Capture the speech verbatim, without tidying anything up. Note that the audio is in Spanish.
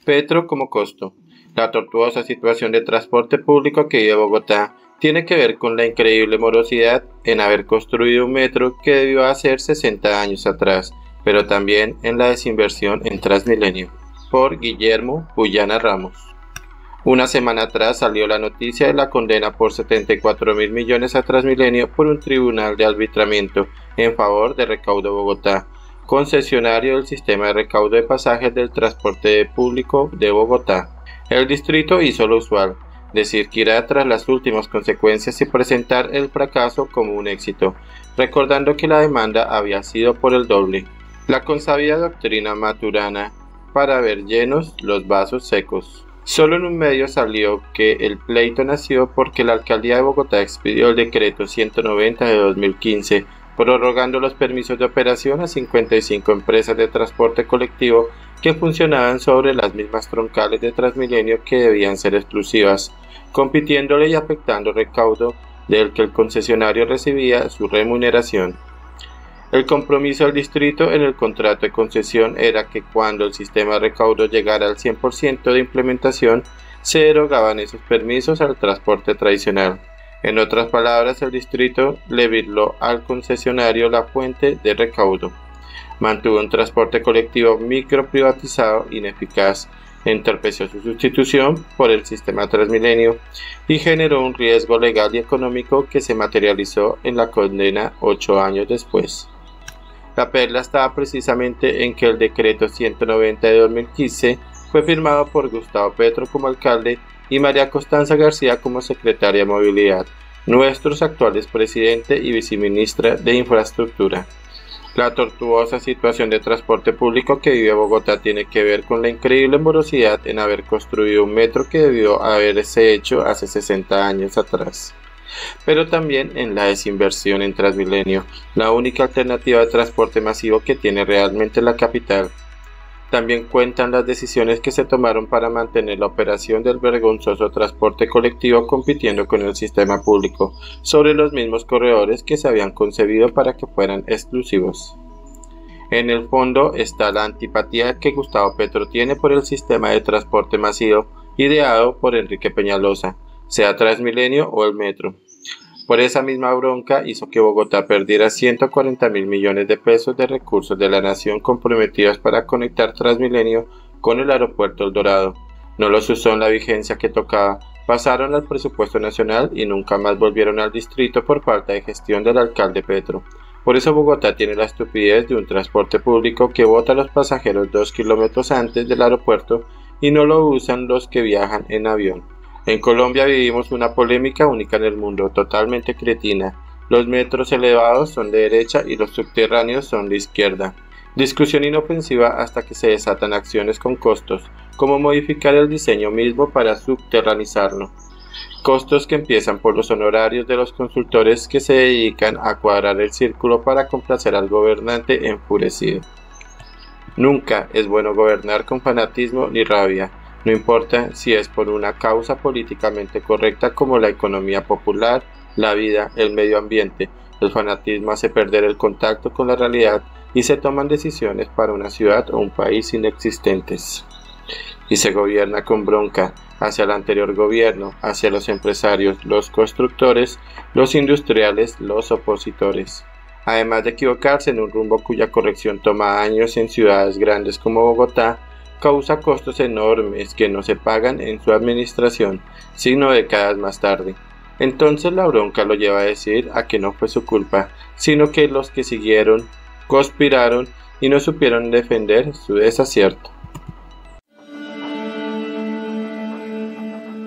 Petro como costo. La tortuosa situación de transporte público que vive Bogotá tiene que ver con la increíble morosidad en haber construido un metro que debió hacer sesenta años atrás, pero también en la desinversión en Transmilenio. Por Guillermo Puyana Ramos. Una semana atrás salió la noticia de la condena por setenta y cuatro mil millones a Transmilenio por un tribunal de arbitramiento en favor de Recaudo Bogotá, concesionario del sistema de recaudo de pasajes del transporte público de Bogotá. El distrito hizo lo usual, decir que irá tras las últimas consecuencias y presentar el fracaso como un éxito, recordando que la demanda había sido por el doble. La consabida doctrina maturana para ver llenos los vasos secos. Solo en un medio salió que el pleito nació porque la alcaldía de Bogotá expidió el decreto ciento noventa de dos mil quince, prorrogando los permisos de operación a cincuenta y cinco empresas de transporte colectivo que funcionaban sobre las mismas troncales de Transmilenio que debían ser exclusivas, compitiéndole y afectando el recaudo del que el concesionario recibía su remuneración. El compromiso del distrito en el contrato de concesión era que cuando el sistema de recaudo llegara al cien por ciento de implementación, se derogaban esos permisos al transporte tradicional. En otras palabras, el distrito le virló al concesionario la fuente de recaudo. Mantuvo un transporte colectivo microprivatizado ineficaz, entorpeció su sustitución por el sistema Transmilenio y generó un riesgo legal y económico que se materializó en la condena ocho años después. La perla estaba precisamente en que el decreto ciento noventa de dos mil quince fue firmado por Gustavo Petro como alcalde y María Constanza García como secretaria de Movilidad, nuestros actuales presidente y viceministra de Infraestructura. La tortuosa situación de transporte público que vive Bogotá tiene que ver con la increíble morosidad en haber construido un metro que debió haberse hecho hace sesenta años atrás. Pero también en la desinversión en Transmilenio, la única alternativa de transporte masivo que tiene realmente la capital. También cuentan las decisiones que se tomaron para mantener la operación del vergonzoso transporte colectivo compitiendo con el sistema público, sobre los mismos corredores que se habían concebido para que fueran exclusivos. En el fondo está la antipatía que Gustavo Petro tiene por el sistema de transporte masivo ideado por Enrique Peñalosa, sea Transmilenio o el metro. Por esa misma bronca hizo que Bogotá perdiera ciento cuarenta mil millones de pesos de recursos de la nación comprometidos para conectar Transmilenio con el aeropuerto El Dorado. No los usó en la vigencia que tocaba, pasaron al presupuesto nacional y nunca más volvieron al distrito por falta de gestión del alcalde Petro. Por eso Bogotá tiene la estupidez de un transporte público que bota a los pasajeros dos kilómetros antes del aeropuerto y no lo usan los que viajan en avión. En Colombia vivimos una polémica única en el mundo, totalmente cretina. Los metros elevados son de derecha y los subterráneos son de izquierda. Discusión inofensiva hasta que se desatan acciones con costos, como modificar el diseño mismo para subterranizarlo. Costos que empiezan por los honorarios de los consultores que se dedican a cuadrar el círculo para complacer al gobernante enfurecido. Nunca es bueno gobernar con fanatismo ni rabia. No importa si es por una causa políticamente correcta como la economía popular, la vida, el medio ambiente. El fanatismo hace perder el contacto con la realidad y se toman decisiones para una ciudad o un país inexistentes. Y se gobierna con bronca hacia el anterior gobierno, hacia los empresarios, los constructores, los industriales, los opositores. Además de equivocarse en un rumbo cuya corrección toma años en ciudades grandes como Bogotá, causa costos enormes que no se pagan en su administración, sino décadas más tarde. Entonces la bronca lo lleva a decir a que no fue su culpa, sino que los que siguieron, conspiraron y no supieron defender su desacierto.